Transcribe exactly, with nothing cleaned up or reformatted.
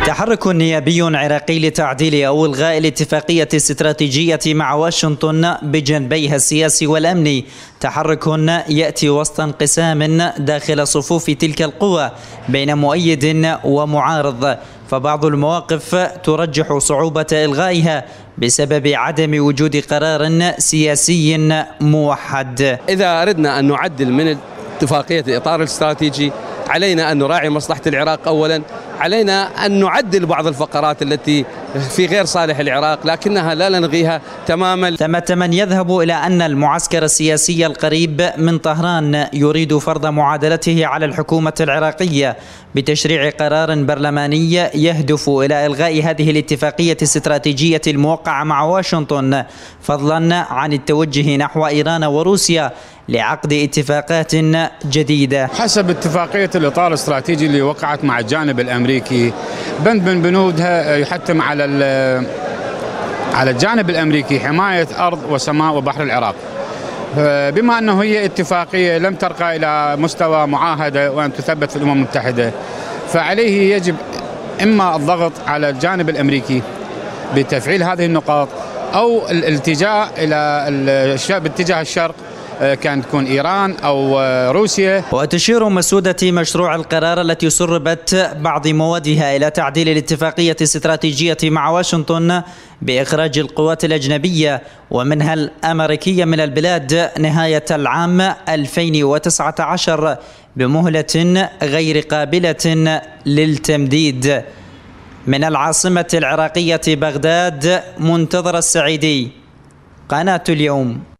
تحرك نيابي عراقي لتعديل أو إلغاء الاتفاقية الاستراتيجية مع واشنطن بجانبيها السياسي والأمني. تحرك يأتي وسط انقسام داخل صفوف تلك القوى بين مؤيد ومعارض، فبعض المواقف ترجح صعوبة إلغائها بسبب عدم وجود قرار سياسي موحد. إذا أردنا أن نعدل من اتفاقية الإطار الاستراتيجي علينا أن نراعي مصلحة العراق أولا، علينا أن نعدل بعض الفقرات التي في غير صالح العراق لكنها لا نلغيها تماما. ثمة من يذهب إلى أن المعسكر السياسي القريب من طهران يريد فرض معادلته على الحكومة العراقية بتشريع قرار برلماني يهدف إلى إلغاء هذه الاتفاقية الاستراتيجية الموقعة مع واشنطن، فضلا عن التوجه نحو إيران وروسيا لعقد اتفاقات جديدة. حسب اتفاقية الإطار الاستراتيجي اللي وقعت مع الجانب الأمريكي، بند من بنودها يحتم على على الجانب الأمريكي حماية أرض وسماء وبحر العراق. بما أنه هي اتفاقية لم ترقى إلى مستوى معاهدة وأن تثبت في الأمم المتحدة، فعليه يجب إما الضغط على الجانب الأمريكي بتفعيل هذه النقاط أو الالتجاء إلى باتجاه الشرق، كان تكون إيران أو روسيا. وتشير مسودة مشروع القرار التي سربت بعض موادها إلى تعديل الاتفاقية الاستراتيجية مع واشنطن بإخراج القوات الأجنبية ومنها الأمريكية من البلاد نهاية العام ألفين وتسعة عشر بمهلة غير قابلة للتمديد. من العاصمة العراقية بغداد، منتظر السعيدي، قناة اليوم.